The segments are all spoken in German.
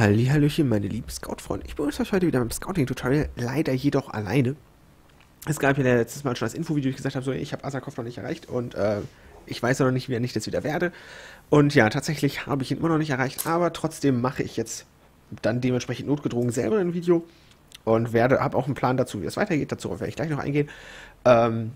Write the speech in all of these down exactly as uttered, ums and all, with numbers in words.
Hallihallöchen, meine lieben Scout-Freunde. Ich begrüße euch heute wieder beim Scouting-Tutorial, leider jedoch alleine. Es gab ja letztes Mal schon das Infovideo, wo ich gesagt habe, so, ich habe Asakov noch nicht erreicht und äh, ich weiß ja noch nicht, wie ich das wieder werde. Und ja, tatsächlich habe ich ihn immer noch nicht erreicht, aber trotzdem mache ich jetzt dann dementsprechend notgedrungen selber ein Video und werde, habe auch einen Plan dazu, wie es weitergeht. Dazu werde ich gleich noch eingehen. Ähm,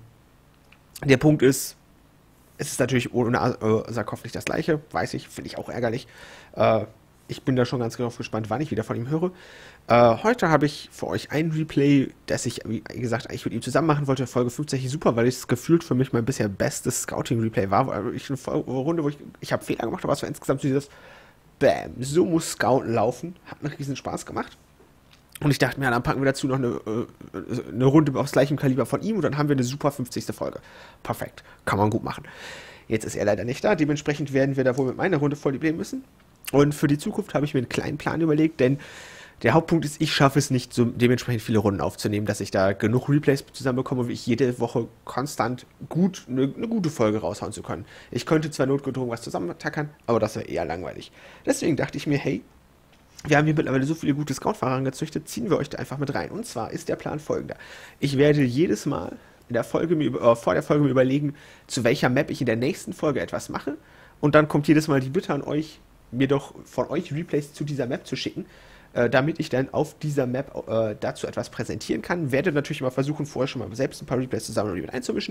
der Punkt ist, es ist natürlich ohne Asakov nicht das gleiche, weiß ich, finde ich auch ärgerlich. Äh, Ich bin da schon ganz genau gespannt, wann ich wieder von ihm höre. Äh, heute habe ich für euch ein Replay, das ich, wie gesagt, eigentlich mit ihm zusammen machen wollte. Folge fünfzig super, weil es gefühlt für mich mein bisher bestes Scouting-Replay war. Also ich eine Runde, wo ich, ich habe Fehler gemacht, aber es war insgesamt so dieses Bam, so muss Scouten laufen. Hat einen riesen Spaß gemacht. Und ich dachte mir, ja, dann packen wir dazu noch eine, eine Runde aus gleichem Kaliber von ihm und dann haben wir eine super fünfzigste Folge. Perfekt, kann man gut machen. Jetzt ist er leider nicht da, dementsprechend werden wir da wohl mit meiner Runde voll leben müssen. Und für die Zukunft habe ich mir einen kleinen Plan überlegt, denn der Hauptpunkt ist, ich schaffe es nicht, so dementsprechend viele Runden aufzunehmen, dass ich da genug Replays zusammenbekomme, wie ich jede Woche konstant gut eine, eine gute Folge raushauen zu können. Ich könnte zwar notgedrungen was zusammentackern, aber das wäre eher langweilig. Deswegen dachte ich mir, hey, wir haben hier mittlerweile so viele gute Scout-Fahrer gezüchtet, ziehen wir euch da einfach mit rein. Und zwar ist der Plan folgender. Ich werde jedes Mal in der Folge mir, äh, vor der Folge mir überlegen, zu welcher Map ich in der nächsten Folge etwas mache. Und dann kommt jedes Mal die Bitte an euch, mir doch von euch Replays zu dieser Map zu schicken, äh, damit ich dann auf dieser Map äh, dazu etwas präsentieren kann. Werde natürlich mal versuchen, vorher schon mal selbst ein paar Replays zusammen und mit einzumischen.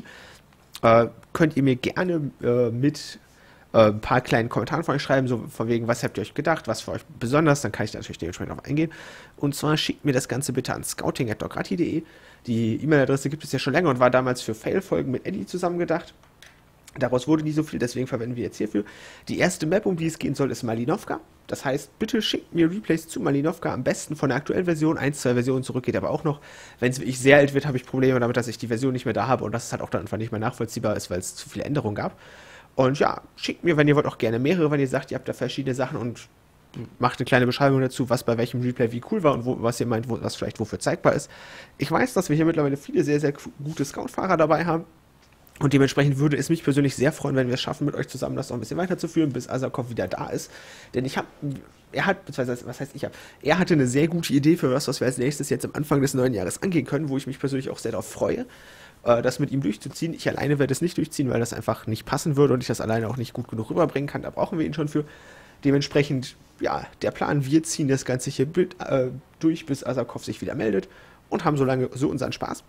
Äh, könnt ihr mir gerne äh, mit äh, ein paar kleinen Kommentaren von euch schreiben, so von wegen, was habt ihr euch gedacht, was für euch besonders, dann kann ich da natürlich dementsprechend darauf eingehen. Und zwar schickt mir das Ganze bitte an scouting at dograti punkt de. Die E-Mail-Adresse gibt es ja schon länger und war damals für Fail-Folgen mit Eddie zusammen gedacht. Daraus wurde nie so viel, deswegen verwenden wir jetzt hierfür. Die erste Map, um die es gehen soll, ist Malinovka. Das heißt, bitte schickt mir Replays zu Malinovka, am besten von der aktuellen Version. Ein, zwei Versionen zurück geht aber auch noch. Wenn es wirklich sehr alt wird, habe ich Probleme damit, dass ich die Version nicht mehr da habe und dass es halt auch dann einfach nicht mehr nachvollziehbar ist, weil es zu viele Änderungen gab. Und ja, schickt mir, wenn ihr wollt, auch gerne mehrere, wenn ihr sagt, ihr habt da verschiedene Sachen und macht eine kleine Beschreibung dazu, was bei welchem Replay wie cool war und wo, was ihr meint, wo, was vielleicht wofür zeigbar ist. Ich weiß, dass wir hier mittlerweile viele sehr, sehr gute Scout-Fahrer dabei haben. Und dementsprechend würde es mich persönlich sehr freuen, wenn wir es schaffen, mit euch zusammen das noch ein bisschen weiterzuführen, bis Asakov wieder da ist. Denn ich habe, er hat, beziehungsweise, was heißt ich habe, er hatte eine sehr gute Idee für was, was wir als nächstes jetzt am Anfang des neuen Jahres angehen können, wo ich mich persönlich auch sehr darauf freue, das mit ihm durchzuziehen. Ich alleine werde es nicht durchziehen, weil das einfach nicht passen würde und ich das alleine auch nicht gut genug rüberbringen kann. Da brauchen wir ihn schon für. Dementsprechend, ja, der Plan, wir ziehen das Ganze hier äh, durch, bis Asakov sich wieder meldet und haben so lange so unseren Spaß.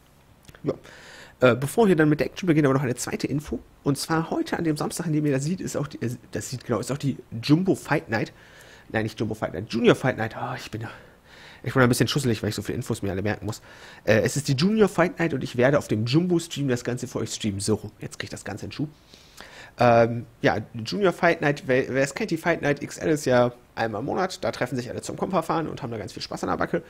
Ja. Äh, bevor wir dann mit der Action beginnen, aber noch eine zweite Info. Und zwar heute an dem Samstag, an dem ihr das seht, ist auch die, äh, das sieht genau, ist auch die Jumbo Fight Night. Nein, nicht Jumbo Fight Night, Junior Fight Night. Oh, ich bin ja, ich bin ein bisschen schusselig, weil ich so viele Infos mir alle merken muss. Äh, es ist die Junior Fight Night und ich werde auf dem Jumbo Stream das Ganze für euch streamen. So, jetzt kriege ich das Ganze in Schuh. Ähm, ja, Junior Fight Night, wer, wer es kennt, die Fight Night X L ist ja einmal im Monat. Da treffen sich alle zum Kompa fahren und haben da ganz viel Spaß an der Backe.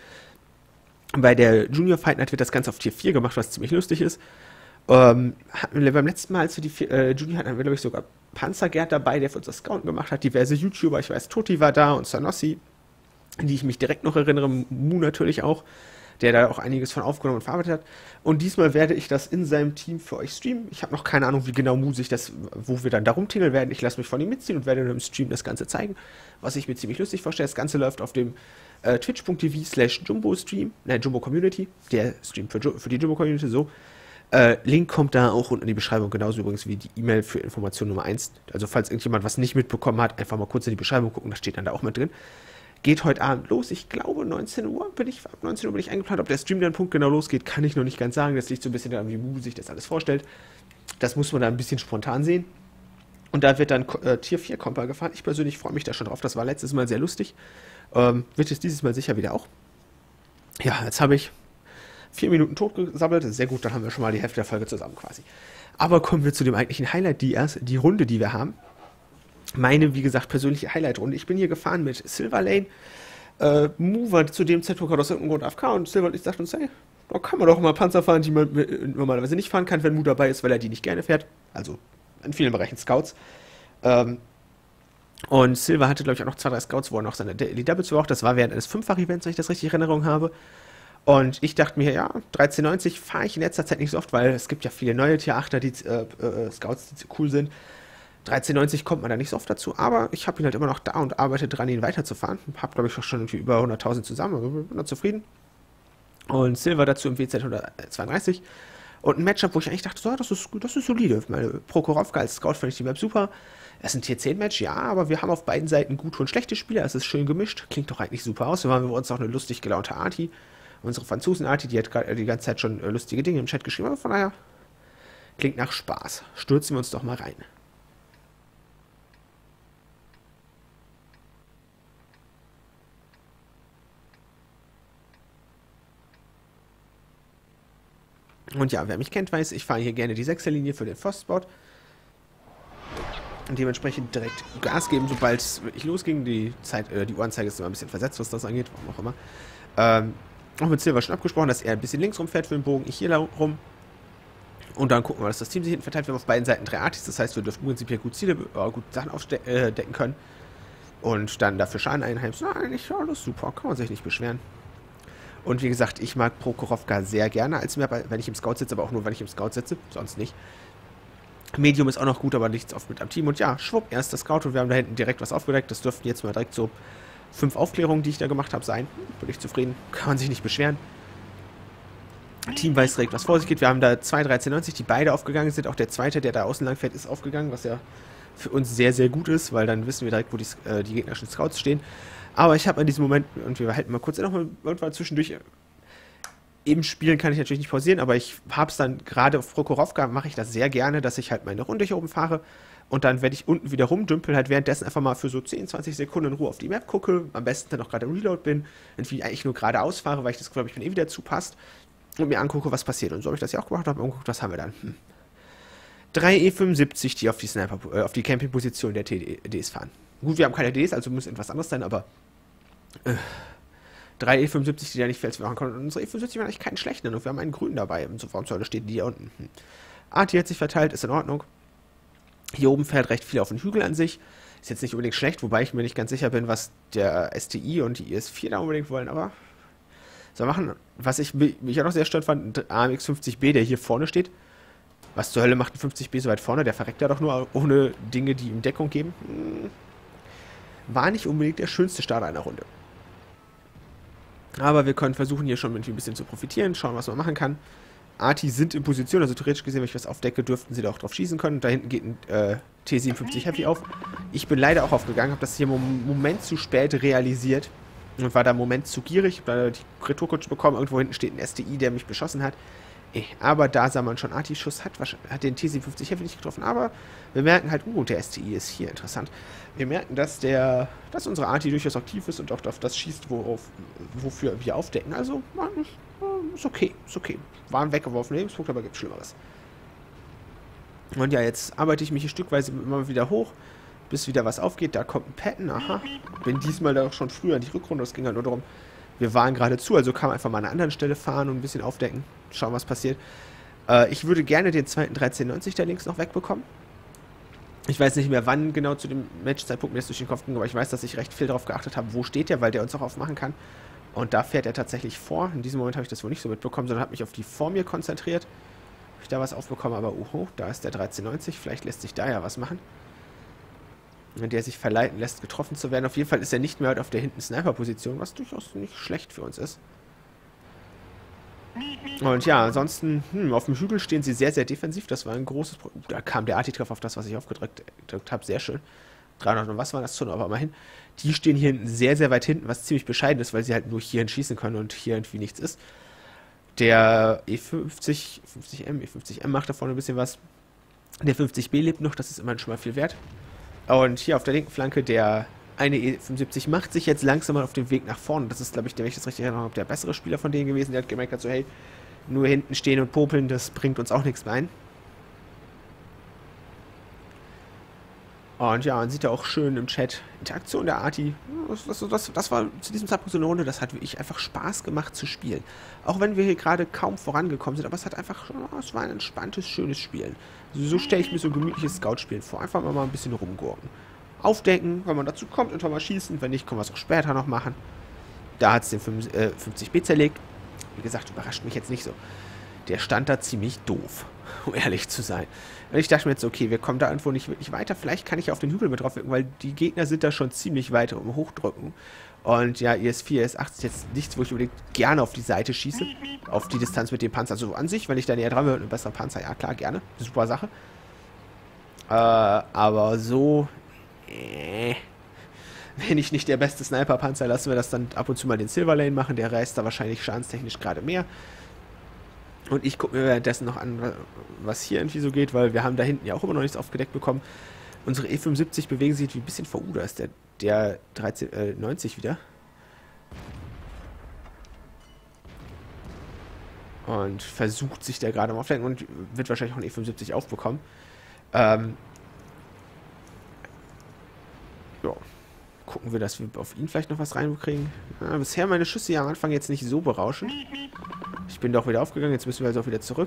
Bei der Junior Fight Night wird das Ganze auf Tier vier gemacht, was ziemlich lustig ist. Ähm, wir beim letzten Mal, als wir die äh, Junior hatten, hatten wir, glaube ich, sogar Panzergerd dabei, der für uns das Scouten gemacht hat. Diverse YouTuber, ich weiß, Toti war da und Sanossi, an die ich mich direkt noch erinnere. Mu natürlich auch, der da auch einiges von aufgenommen und verarbeitet hat. Und diesmal werde ich das in seinem Team für euch streamen. Ich habe noch keine Ahnung, wie genau Mu sich das, wo wir dann da rumtingeln werden. Ich lasse mich von ihm mitziehen und werde dann im Stream das Ganze zeigen, was ich mir ziemlich lustig vorstelle. Das Ganze läuft auf dem äh, twitch punkt tv slash Jumbo Stream, ne, Jumbo Community, der Stream für, für die Jumbo Community, so. Äh, Link kommt da auch unten in die Beschreibung, genauso übrigens wie die E-Mail für Information Nummer eins. Also falls irgendjemand was nicht mitbekommen hat, einfach mal kurz in die Beschreibung gucken, da steht dann da auch mit drin. Geht heute Abend los, ich glaube neunzehn Uhr bin ich, ab neunzehn Uhr bin ich eingeplant. Ob der Stream dann Punkt genau losgeht, kann ich noch nicht ganz sagen. Das liegt so ein bisschen daran, wie Mu sich das alles vorstellt. Das muss man da ein bisschen spontan sehen. Und da wird dann äh, Tier vier Kompa gefahren. Ich persönlich freue mich da schon drauf, das war letztes Mal sehr lustig. Ähm, wird es dieses Mal sicher wieder auch. Ja, jetzt habe ich vier Minuten tot gesammelt, sehr gut, dann haben wir schon mal die Hälfte der Folge zusammen quasi. Aber kommen wir zu dem eigentlichen Highlight, die, erste, die Runde, die wir haben. Meine, wie gesagt, persönliche Highlight-Runde. Ich bin hier gefahren mit Silver Lane. Äh, Mu war zu dem Zeitpunkt aus irgendeinem Grund A F K und Silver Lane sagt uns, hey, da kann man doch mal Panzer fahren, die man normalerweise nicht fahren kann, wenn Mu dabei ist, weil er die nicht gerne fährt. Also in vielen Bereichen Scouts. Ähm, und Silver hatte, glaube ich, auch noch zwei, drei Scouts, wo er noch seine Daily Doubles braucht. Das war während eines Fünffach-Events, wenn ich das richtig in Erinnerung habe. Und ich dachte mir, ja, dreizehn neunzig fahre ich in letzter Zeit nicht so oft, weil es gibt ja viele neue Tier achter, die äh, äh, Scouts, die cool sind. dreizehn neunzig kommt man da nicht so oft dazu, aber ich habe ihn halt immer noch da und arbeite dran, ihn weiterzufahren. Habe, glaube ich, auch schon irgendwie über hunderttausend zusammen, also bin da zufrieden. Und Silver dazu im W Z hundertzweiunddreißig. Und ein Matchup, wo ich eigentlich dachte, so, das ist das ist solide. Meine Prokorovka als Scout fand ich die Map super. Es ist ein Tier zehn Match, ja, aber wir haben auf beiden Seiten gute und schlechte Spieler. Es ist schön gemischt, klingt doch eigentlich super aus. Wir haben bei uns auch eine lustig gelaunte Arti. Unsere Franzosen-Arti, die hat gerade die ganze Zeit schon äh, lustige Dinge im Chat geschrieben, aber von daher klingt nach Spaß. Stürzen wir uns doch mal rein. Und ja, wer mich kennt, weiß, ich fahre hier gerne die Sechserlinie für den Forstspot. Und dementsprechend direkt Gas geben, sobald es wirklich losging. Die Zeit, äh, die Uhrenzeige ist immer ein bisschen versetzt, was das angeht, warum auch immer. Ähm, auch mit Silver schon abgesprochen, dass er ein bisschen links rumfährt für den Bogen, ich hier rum. Und dann gucken wir, dass das Team sich hinten verteilt. Wir haben auf beiden Seiten drei Artis, das heißt, wir dürfen prinzipiell gut Ziele, äh, gut Sachen aufdecken äh, können. Und dann dafür Schaden einheimsen. Na, eigentlich ja, alles super, kann man sich nicht beschweren. Und wie gesagt, ich mag Prokorovka sehr gerne als Map, wenn ich im Scout sitze, aber auch nur, wenn ich im Scout sitze, sonst nicht. Medium ist auch noch gut, aber nichts oft mit am Team. Und ja, schwupp, erst das Scout und wir haben da hinten direkt was aufgedeckt. Das dürften jetzt mal direkt so fünf Aufklärungen, die ich da gemacht habe, sein. Bin ich zufrieden, kann man sich nicht beschweren. Team weiß direkt, was vor sich geht. Wir haben da zwei dreizehn neunzig, die beide aufgegangen sind. Auch der zweite, der da außen lang fährt, ist aufgegangen, was ja für uns sehr, sehr gut ist, weil dann wissen wir direkt, wo die, äh, die gegnerischen Scouts stehen. Aber ich habe in diesem Moment, und wir halten mal kurz noch mal irgendwann zwischendurch, eben spielen kann ich natürlich nicht pausieren, aber ich habe es dann gerade auf Prokorovka, mache ich das sehr gerne, dass ich halt meine Runde hier oben fahre und dann werde ich unten wieder rumdümpeln, halt währenddessen einfach mal für so zehn, zwanzig Sekunden in Ruhe auf die Map gucke, am besten dann auch gerade im Reload bin, irgendwie eigentlich nur geradeaus fahre, weil ich das glaube ich bin eh wieder zupasst und mir angucke, was passiert. Und so habe ich das ja auch gemacht, habe mir angeguckt, was haben wir dann? Hm. drei E fünfundsiebzig, die auf die Sniper, äh, auf die Campingposition der T Ds fahren. Gut, wir haben keine D Ds, also muss etwas anderes sein, aber äh, drei E fünfundsiebzig, die da nicht viel machen können. Und unsere E fünfundsiebzig waren eigentlich keinen schlechten. Und wir haben einen grünen dabei. Und so warum soll da steht die hier unten? Hm. Arti hat sich verteilt, ist in Ordnung. Hier oben fährt recht viel auf den Hügel an sich. Ist jetzt nicht unbedingt schlecht, wobei ich mir nicht ganz sicher bin, was der S T I und die I S vier da unbedingt wollen. Aber so machen. Was ich mich auch noch sehr stört fand, ein A M X fünfzig B, der hier vorne steht. Was zur Hölle macht ein fünfzig B so weit vorne? Der verreckt ja doch nur ohne Dinge, die ihm Deckung geben. Hm. War nicht unbedingt der schönste Start einer Runde. Aber wir können versuchen, hier schon ein bisschen zu profitieren, schauen, was man machen kann. Arti sind in Position, also theoretisch gesehen, wenn ich was aufdecke, dürften sie da auch drauf schießen können. Da hinten geht ein äh, T siebenundfünfzig Heavy auf. Ich bin leider auch aufgegangen, habe das hier im Moment zu spät realisiert und war da im Moment zu gierig. Ich habe da die Retourkutsche bekommen, irgendwo hinten steht ein S T I, der mich beschossen hat. Aber da sah man schon, Arti-Schuss hat, hat den T siebenundfünfzig Heavy nicht getroffen, aber wir merken halt, uh, der S T I ist hier interessant. Wir merken, dass der, dass unsere Arti durchaus aktiv ist und auch auf das schießt, worauf, wofür wir aufdecken. Also, man, ist okay, ist okay. War ein weggeworfener Lebenspunkt, aber gibt Schlimmeres. Und ja, jetzt arbeite ich mich hier stückweise immer wieder hoch, bis wieder was aufgeht. Da kommt ein Patten, aha. Bin diesmal da auch schon früher in die Rückrunde, es ging halt nur darum, wir waren gerade zu, also kann man einfach mal an einer anderen Stelle fahren und ein bisschen aufdecken. Schauen, was passiert. Äh, ich würde gerne den zweiten dreizehn neunzig da links noch wegbekommen. Ich weiß nicht mehr, wann genau zu dem Matchzeitpunkt mir das durch den Kopf ging, aber ich weiß, dass ich recht viel darauf geachtet habe, wo steht der, weil der uns auch aufmachen kann. Und da fährt er tatsächlich vor. In diesem Moment habe ich das wohl nicht so mitbekommen, sondern habe mich auf die vor mir konzentriert. Habe ich da was aufbekommen, aber uhu, da ist der dreizehn neunzig. Vielleicht lässt sich da ja was machen. Wenn der sich verleiten lässt, getroffen zu werden. Auf jeden Fall ist er nicht mehr auf der hinten Sniper-Position, was durchaus nicht schlecht für uns ist. Und ja, ansonsten, hm, auf dem Hügel stehen sie sehr, sehr defensiv. Das war ein großes Problem. Da kam der Arti-Treffer auf das, was ich aufgedrückt habe. Sehr schön. dreihundert und was war das schon, aber immerhin. Die stehen hier hinten sehr, sehr weit hinten, was ziemlich bescheiden ist, weil sie halt nur hierhin schießen können und hier irgendwie nichts ist. Der E fünfzig, fünfzig M, E fünfzig M macht da vorne ein bisschen was. Der fünfzig B lebt noch, das ist immerhin schon mal viel wert. Und hier auf der linken Flanke der eine E fünfundsiebzig macht sich jetzt langsam mal auf den Weg nach vorne. Das ist, glaube ich, wenn ich das richtig erinnere, der bessere Spieler von denen gewesen. Der hat gemerkt, so, hey, nur hinten stehen und popeln, das bringt uns auch nichts mehr ein. Und ja, man sieht ja auch schön im Chat, Interaktion der Arti. Das, das, das, das war zu diesem Zeitpunkt so eine Runde, das hat wirklich einfach Spaß gemacht zu spielen. Auch wenn wir hier gerade kaum vorangekommen sind, aber es hat einfach, es war ein entspanntes, schönes Spielen. Also so stelle ich mir so ein gemütliches Scout-Spielen vor. Einfach mal ein bisschen rumgurken. Aufdecken, wenn man dazu kommt, einfach mal schießen. Wenn nicht, können wir es auch später noch machen. Da hat es den fünfzig B zerlegt. Wie gesagt, überrascht mich jetzt nicht so. Der stand da ziemlich doof. um ehrlich zu sein. Und ich dachte mir jetzt, okay, wir kommen da irgendwo nicht wirklich weiter. Vielleicht kann ich auf den Hügel mit drauf wirken, weil die Gegner sind da schon ziemlich weit um Hochdrücken. Und ja, I S vier, I S acht ist jetzt nichts, wo ich unbedingt gerne auf die Seite schieße. Auf die Distanz mit dem Panzer. Also an sich, wenn ich da näher dran bin, ein besserer Panzer, ja klar, gerne. Super Sache. Äh, aber so... Äh, wenn ich nicht der beste Sniper-Panzer, lassen wir das dann ab und zu mal den Silverlane machen. Der reißt da wahrscheinlich schadenstechnisch gerade mehr. Und ich gucke mir währenddessen noch an, was hier irgendwie so geht, weil wir haben da hinten ja auch immer noch nichts aufgedeckt bekommen. Unsere E fünfundsiebzig bewegen sich wie ein bisschen V U. Da ist der, der dreizehn neunzig wieder. Und versucht sich der gerade am Auflenken und wird wahrscheinlich auch einen E fünfundsiebzig aufbekommen. Ähm... Ja. Gucken wir, dass wir auf ihn vielleicht noch was reinbekriegen. Ja, bisher meine Schüsse ja am Anfang jetzt nicht so berauschend. Ich bin doch wieder aufgegangen, jetzt müssen wir also auch wieder zurück.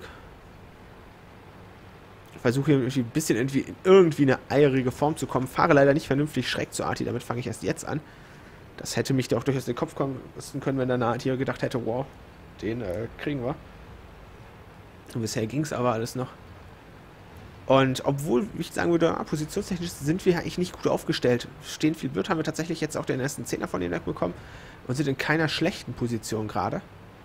Ich versuche hier irgendwie ein bisschen irgendwie in irgendwie eine eierige Form zu kommen. Fahre leider nicht vernünftig schräg zur Arti, damit fange ich erst jetzt an. Das hätte mich doch durchaus den Kopf kommen lassen können, wenn der Arti hier gedacht hätte, wow, den äh, kriegen wir. Und bisher ging es aber alles noch. Und obwohl ich sagen würde, positionstechnisch sind wir eigentlich nicht gut aufgestellt. Stehen viel blöd, haben wir tatsächlich jetzt auch den ersten Zehner von denen wegbekommen und sind in keiner schlechten Position gerade.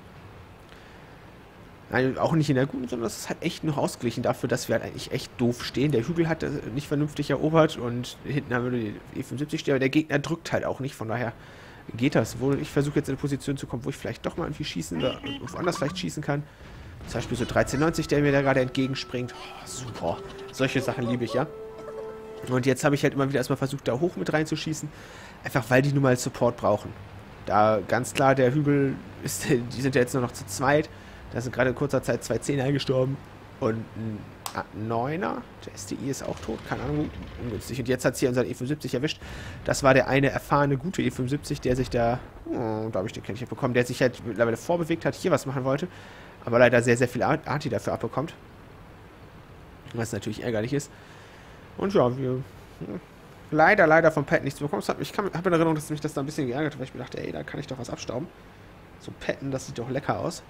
Nein, auch nicht in der guten, sondern das ist halt echt noch ausgeglichen dafür, dass wir halt eigentlich echt doof stehen. Der Hügel hat nicht vernünftig erobert und hinten haben wir die E fünfundsiebzig stehen, aber der Gegner drückt halt auch nicht, von daher geht das. Wo ich versuche jetzt in eine Position zu kommen, wo ich vielleicht doch mal irgendwie schießen oder woanders vielleicht schießen kann. Zum Beispiel so dreizehn neunzig, der mir da gerade entgegenspringt. Oh, super. Solche Sachen liebe ich, ja. Und jetzt habe ich halt immer wieder erstmal versucht, da hoch mit reinzuschießen. Einfach weil die nun mal Support brauchen. Da ganz klar, der Hügel, ist, die sind ja jetzt nur noch zu zweit. Da sind gerade in kurzer Zeit zwei Zehner gestorben. Und ein Neuner. Der S T I ist auch tot. Keine Ahnung, ungünstig. Und jetzt hat es hier unseren E fünfundsiebzig erwischt. Das war der eine erfahrene, gute E fünfundsiebzig, der sich da, oh, da habe ich den Kännchen bekommen, der sich halt mittlerweile vorbewegt hat, hier was machen wollte. Aber leider sehr, sehr viel Arti dafür abbekommt. Was natürlich ärgerlich ist. Und ja, wir hm, leider, leider vom Pet nichts bekommen. Ich habe in Erinnerung, dass mich das da ein bisschen geärgert hat, weil ich mir dachte, ey, da kann ich doch was abstauben. So Petten, das sieht doch lecker aus.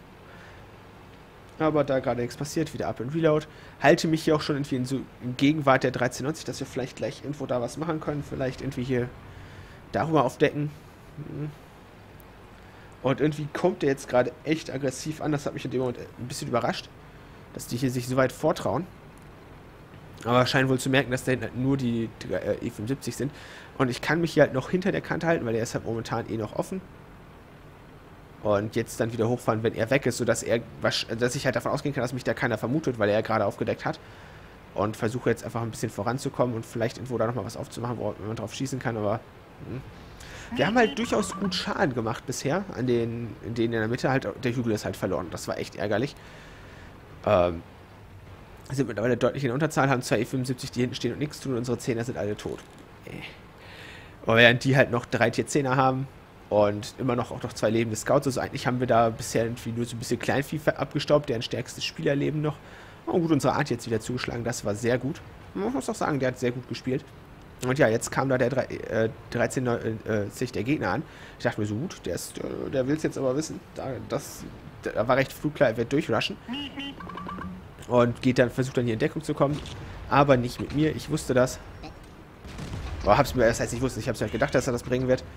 Aber da gerade nichts passiert, wieder Up and Reload. Halte mich hier auch schon irgendwie in, so, in Gegenwart der dreizehn neunzig, dass wir vielleicht gleich irgendwo da was machen können. Vielleicht irgendwie hier darüber aufdecken. Hm. Und irgendwie kommt der jetzt gerade echt aggressiv an. Das hat mich in dem Moment ein bisschen überrascht, dass die hier sich so weit vortrauen. Aber scheinen wohl zu merken, dass da hinten halt nur die, die äh, E fünfundsiebzig sind. Und ich kann mich hier halt noch hinter der Kante halten, weil der ist halt momentan eh noch offen. Und jetzt dann wieder hochfahren, wenn er weg ist, sodass er, dass ich halt davon ausgehen kann, dass mich da keiner vermutet, weil er ja gerade aufgedeckt hat. Und versuche jetzt einfach ein bisschen voranzukommen und vielleicht irgendwo da nochmal was aufzumachen, wo man drauf schießen kann, aber... Hm. Wir haben halt durchaus gut Schaden gemacht bisher, an den, in denen in der Mitte halt, der Hügel ist halt verloren. Das war echt ärgerlich. Ähm, sind mittlerweile deutlich in der Unterzahl, haben zwei E fünfundsiebzig, die hinten stehen und nichts tun, und unsere Zehner sind alle tot. Äh. Aber während die halt noch drei Tier Zehner haben und immer noch auch noch zwei lebende Scouts, also eigentlich haben wir da bisher irgendwie nur so ein bisschen Kleinvieh abgestaubt, deren stärkstes Spielerleben noch. Oh gut, unsere Art jetzt wieder zugeschlagen, das war sehr gut. Man muss auch sagen, der hat sehr gut gespielt. Und ja, jetzt kam da der äh, dreizehn neunzig der Gegner an. Ich dachte mir so, gut, der, ist, äh, der will es jetzt aber wissen. Da, das, da war recht früh klar, er wird durchrushen. Und geht dann, versucht dann hier in Deckung zu kommen. Aber nicht mit mir, ich wusste das. Aber hab's mir, das heißt, ich wusste, ich hab's mir halt gedacht, dass er das bringen wird.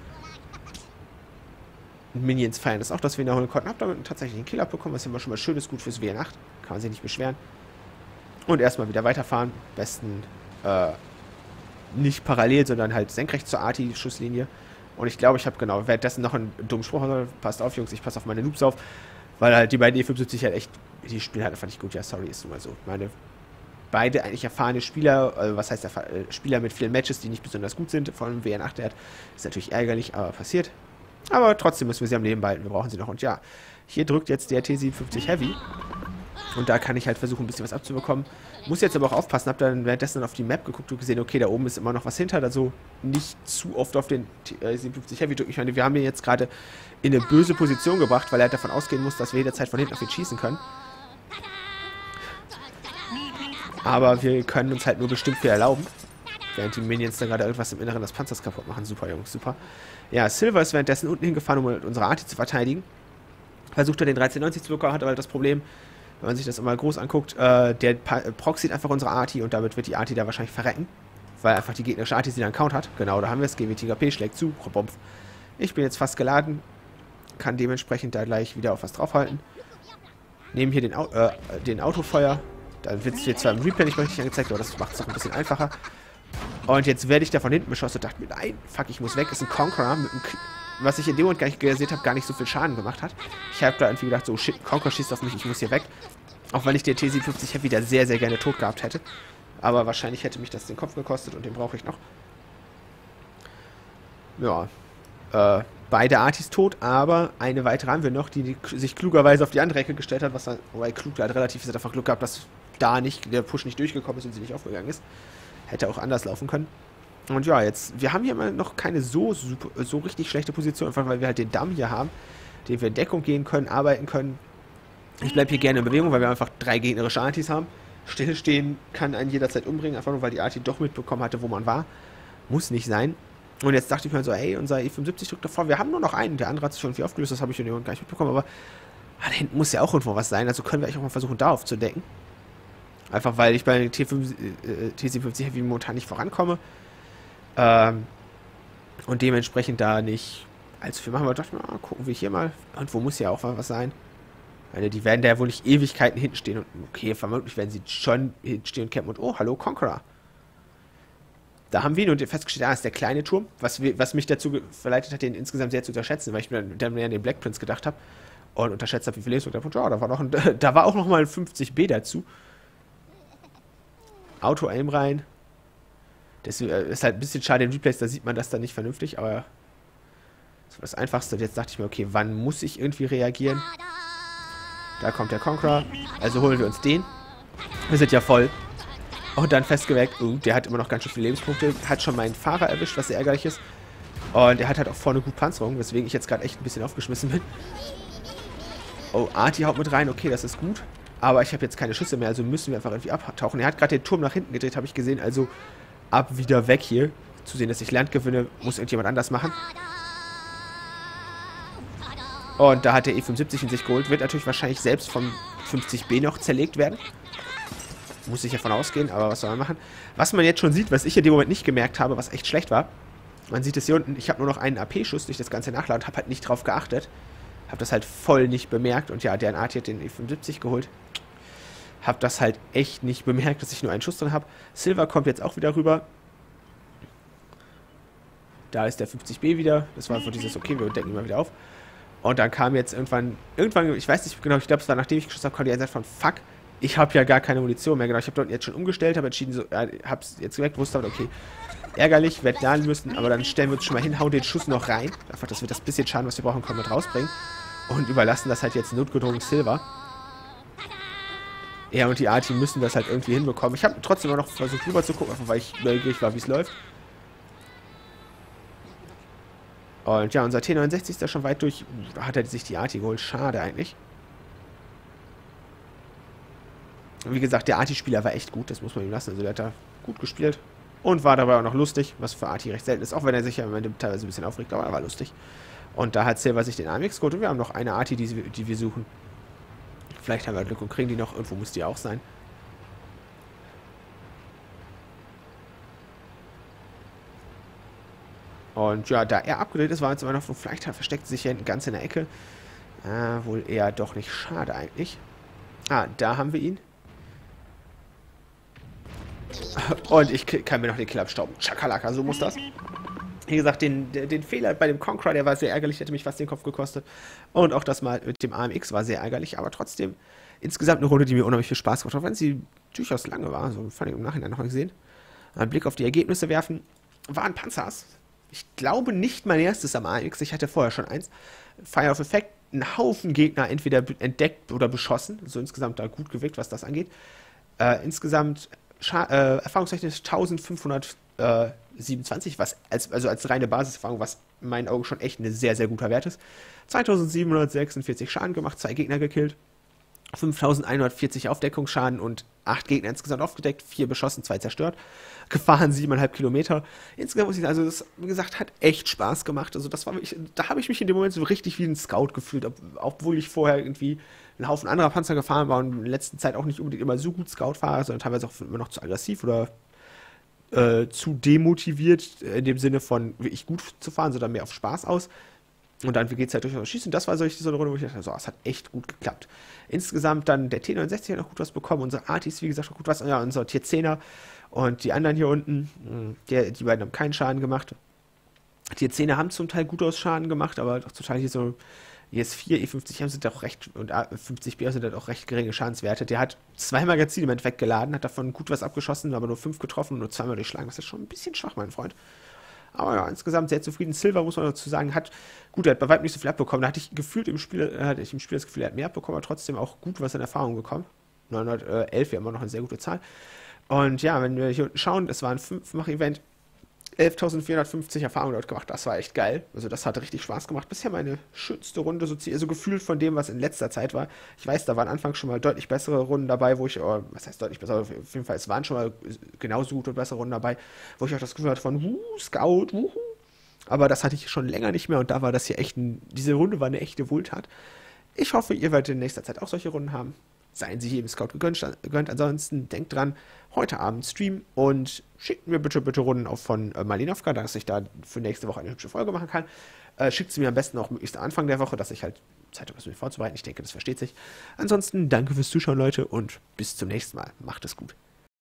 Und Minions feiern das auch, dass wir ihn erholen konnten. Hab damit tatsächlich einen Kill abbekommen, was immer schon mal schön ist, gut fürs W N acht. Kann man sich nicht beschweren. Und erstmal wieder weiterfahren. Besten, äh, nicht parallel, sondern halt senkrecht zur Arti-Schusslinie. Und ich glaube, ich habe genau währenddessen noch einen dummen Spruch. Passt auf, Jungs, ich passe auf meine Noobs auf. Weil halt die beiden E fünfundsiebzig halt echt, die spielen halt einfach nicht gut. Ja, sorry, ist nun mal so. Meine beide eigentlich erfahrene Spieler, also was heißt erfahr Spieler mit vielen Matches, die nicht besonders gut sind, vor allem W N acht Wert, ist natürlich ärgerlich, aber passiert. Aber trotzdem müssen wir sie am Leben behalten, wir brauchen sie noch. Und ja, hier drückt jetzt der T siebenundfünfzig Heavy. Und da kann ich halt versuchen, ein bisschen was abzubekommen. Muss jetzt aber auch aufpassen, hab dann währenddessen auf die Map geguckt und gesehen, okay, da oben ist immer noch was hinter, also nicht zu oft auf den äh, siebenundfünfzig Heavy drücken. Ich meine, wir haben ihn jetzt gerade in eine böse Position gebracht, weil er halt davon ausgehen muss, dass wir jederzeit von hinten auf ihn schießen können. Aber wir können uns halt nur bestimmt viel erlauben. Während die Minions dann gerade irgendwas im Inneren des Panzers kaputt machen. Super, Jungs, super. Ja, Silver ist währenddessen unten hingefahren, um unsere Arti zu verteidigen. Versucht er den dreizehn neunzig zu bekommen, hat aber halt das Problem, wenn man sich das immer groß anguckt, äh, der proxiet einfach unsere Arti und damit wird die Arti da wahrscheinlich verrecken. Weil einfach die gegnerische Arti sie dann count hat. Genau, da haben wir es. G W T K P schlägt zu. Bompf. Ich bin jetzt fast geladen. Kann dementsprechend da gleich wieder auf was draufhalten. Nehmen hier den, Au äh, den Autofeuer. Dann wird es hier zwar im Replay nicht mehr richtig angezeigt, aber das macht es auch ein bisschen einfacher. Und jetzt werde ich da von hinten beschossen und dachte mir, nein, fuck, ich muss weg. Das ist ein Conqueror, mit einem, was ich in dem Moment gar nicht gesehen habe, gar nicht so viel Schaden gemacht hat. Ich habe da irgendwie gedacht, so shit, Conqueror schießt auf mich, ich muss hier weg. Auch wenn ich den T siebenundfünfzig Heavy da sehr, sehr gerne tot gehabt hätte. Aber wahrscheinlich hätte mich das den Kopf gekostet und den brauche ich noch. Ja. Äh, beide Artis tot, aber eine weitere haben wir noch, die, die sich klugerweise auf die andere Ecke gestellt hat, was dann, wobei klug halt relativ ist, hat einfach Glück gehabt, dass da nicht, der Push nicht durchgekommen ist und sie nicht aufgegangen ist. Hätte auch anders laufen können. Und ja, jetzt, wir haben hier mal noch keine so super, so richtig schlechte Position, einfach weil wir halt den Damm hier haben, den wir in Deckung gehen können, arbeiten können. Ich bleibe hier gerne in Bewegung, weil wir einfach drei gegnerische Artis haben. Stillstehen kann einen jederzeit umbringen, einfach nur weil die Arti doch mitbekommen hatte, wo man war. Muss nicht sein. Und jetzt dachte ich mir so, ey, unser E fünfundsiebzig drückt davor, wir haben nur noch einen, der andere hat sich schon irgendwie aufgelöst, das habe ich in dem gar nicht mitbekommen, aber ah, da hinten muss ja auch irgendwo was sein, also können wir eigentlich auch mal versuchen, da aufzudecken. Einfach weil ich bei T siebenundfünfzig Heavy momentan nicht vorankomme. Ähm, und dementsprechend da nicht allzu viel machen. Wir dachten, mal, gucken wir hier mal. Und wo muss ja auch mal was sein? Weil die werden da ja wohl nicht Ewigkeiten hinten stehen. Und okay, vermutlich werden sie schon hinten stehen und campen. Und oh, hallo, Conqueror. Da haben wir ihn und festgestellt, ah, ist der kleine Turm. Was, wir, was mich dazu verleitet hat, den insgesamt sehr zu unterschätzen, weil ich mir dann, dann mehr an den Black Prince gedacht habe. Und unterschätzt habe, wie viel Lebensmittel. Und ja, da war, noch ein, da war auch noch mal ein fünfzig B dazu. Auto-Aim rein. Das ist halt ein bisschen schade in Replays, da sieht man das dann nicht vernünftig, aber das war das Einfachste. Und jetzt dachte ich mir, okay, wann muss ich irgendwie reagieren? Da kommt der Conqueror. Also holen wir uns den. Wir sind ja voll. Und dann festgeweckt, uh, der hat immer noch ganz schön viele Lebenspunkte. Hat schon meinen Fahrer erwischt, was sehr ärgerlich ist. Und er hat halt auch vorne gut Panzerung, weswegen ich jetzt gerade echt ein bisschen aufgeschmissen bin. Oh, Arti haut mit rein. Okay, das ist gut. Aber ich habe jetzt keine Schüsse mehr, also müssen wir einfach irgendwie abtauchen. Er hat gerade den Turm nach hinten gedreht, habe ich gesehen. Also ab wieder weg hier. Zu sehen, dass ich Land gewinne, muss irgendjemand anders machen. Und da hat der E fünfundsiebzig in sich geholt. Wird natürlich wahrscheinlich selbst vom fünfzig B noch zerlegt werden. Muss ich davon ausgehen, aber was soll man machen? Was man jetzt schon sieht, was ich in dem Moment nicht gemerkt habe, was echt schlecht war. Man sieht es hier unten. Ich habe nur noch einen A P-Schuss durch das ganze Nachladen und habe halt nicht drauf geachtet. Habe das halt voll nicht bemerkt. Und ja, der Arti hat den E fünfundsiebzig geholt. Habe das halt echt nicht bemerkt, dass ich nur einen Schuss drin habe. Silver kommt jetzt auch wieder rüber. Da ist der fünfzig B wieder. Das war einfach dieses, okay, wir decken ihn mal wieder auf. Und dann kam jetzt irgendwann, irgendwann, ich weiß nicht genau, ich glaube, es war nachdem ich geschossen habe, kam die Einsatz von, fuck, ich habe ja gar keine Munition mehr. Genau, ich habe dort jetzt schon umgestellt, habe entschieden, so, äh, habe es jetzt gemerkt, wusste aber, okay, ärgerlich, werde lernen müssen, aber dann stellen wir uns schon mal hin, hauen den Schuss noch rein. Einfach, dass wir das bisschen Schaden, was wir brauchen, können, mit rausbringen. Und überlassen das halt jetzt notgedrungen Silver. Er und die Arti müssen das halt irgendwie hinbekommen. Ich habe trotzdem auch noch versucht rüber zu gucken, einfach weil ich neugierig war, wie es läuft. Und ja, unser T neunundsechzig ist da schon weit durch. Da hat er sich die Arti geholt. Schade eigentlich. Und wie gesagt, der Arti-Spieler war echt gut. Das muss man ihm lassen. Also der hat da gut gespielt. Und war dabei auch noch lustig, was für Arti recht selten ist. Auch wenn er sich ja am Ende teilweise ein bisschen aufregt. Aber er war lustig. Und da hat Silver sich den A M X geholt. Und wir haben noch eine Arti, die, die wir suchen. Vielleicht haben wir Glück und kriegen die noch. Irgendwo muss die auch sein. Und ja, da er abgedreht ist, war jetzt immer noch, vielleicht versteckt sich hier hinten ganz in der Ecke. Äh, wohl eher doch nicht. Schade eigentlich. Ah, da haben wir ihn. Und ich kann mir noch den Kill abstauben. Chakalaka, so muss das. Wie gesagt, den, den Fehler bei dem Conqueror, der war sehr ärgerlich, hätte mich fast den Kopf gekostet. Und auch das mal mit dem A M X war sehr ärgerlich, aber trotzdem insgesamt eine Runde, die mir unheimlich viel Spaß gemacht hat, auch wenn sie durchaus lange war. So fand ich im Nachhinein noch mal gesehen. Einen Blick auf die Ergebnisse werfen. Waren Panzers. Ich glaube nicht mein erstes am A M X, ich hatte vorher schon eins. Fire of Effect, einen Haufen Gegner entweder entdeckt oder beschossen. So insgesamt da gut gewickt, was das angeht. Äh, insgesamt äh, erfahrungstechnisch eintausendfünfhundertsiebenundzwanzig, was als, also als reine Basiserfahrung, was in meinen Augen schon echt ein sehr, sehr guter Wert ist. zweitausendsiebenhundertsechsundvierzig Schaden gemacht, zwei Gegner gekillt. fünftausendeinhundertvierzig Aufdeckungsschaden und acht Gegner insgesamt aufgedeckt, vier beschossen, zwei zerstört, gefahren siebeneinhalb Kilometer. Insgesamt muss ich sagen, also das, wie gesagt, hat echt Spaß gemacht. Also das war wirklich, da habe ich mich in dem Moment so richtig wie ein Scout gefühlt, ob, obwohl ich vorher irgendwie einen Haufen anderer Panzer gefahren war und in der letzten Zeit auch nicht unbedingt immer so gut Scout fahre, sondern teilweise auch immer noch zu aggressiv oder äh, zu demotiviert, in dem Sinne von wirklich gut zu fahren, sondern mehr auf Spaß aus. Und dann geht es halt durchaus schießen. Das war solche, so eine Runde, wo ich dachte, so, es hat echt gut geklappt. Insgesamt dann der T neunundsechzig hat noch gut was bekommen, unser Artis, wie gesagt, noch gut was, ja, unser Tier zehner und die anderen hier unten, der, die beiden haben keinen Schaden gemacht. Tier zehner haben zum Teil gut aus Schaden gemacht, aber auch zum Teil hier so E S vier, E fünfzig haben sind auch recht, und A fünfzig B sind halt auch recht geringe Schadenswerte. Der hat zwei Magazine im Endeffekt geladen, hat davon gut was abgeschossen, aber nur fünf getroffen und nur zweimal durchschlagen. Das ist schon ein bisschen schwach, mein Freund. Aber ja, insgesamt sehr zufrieden. Silver, muss man dazu sagen, hat, gut, er hat bei weitem nicht so viel abbekommen. Da hatte ich gefühlt im Spiel, äh, hatte ich im Spiel das Gefühl, er hat mehr abbekommen, aber trotzdem auch gut was in Erfahrung bekommen. neunhundertelf wäre immer noch eine sehr gute Zahl. Und ja, wenn wir hier unten schauen, das war ein fünf-Mach-Event. elftausendvierhundertfünfzig Erfahrungen dort gemacht. Das war echt geil. Also das hat richtig Spaß gemacht. Bisher meine schönste Runde, so also gefühlt von dem, was in letzter Zeit war. Ich weiß, da waren anfangs schon mal deutlich bessere Runden dabei, wo ich, oh, was heißt deutlich besser, auf jeden Fall, es waren schon mal genauso gute und bessere Runden dabei, wo ich auch das Gefühl hatte von, wuh, Scout, wuhu. Aber das hatte ich schon länger nicht mehr und da war das hier echt, ein, diese Runde war eine echte Wohltat. Ich hoffe, ihr werdet in nächster Zeit auch solche Runden haben. Seien Sie hier im Scout gegönnt, gegönnt. Ansonsten denkt dran, heute Abend Stream und schickt mir bitte, bitte Runden auf von äh, Malinovka, dass ich da für nächste Woche eine hübsche Folge machen kann. Äh, schickt sie mir am besten auch möglichst am Anfang der Woche, dass ich halt Zeit habe, das mir vorzubereiten. Ich denke, das versteht sich. Ansonsten danke fürs Zuschauen, Leute, und bis zum nächsten Mal. Macht es gut.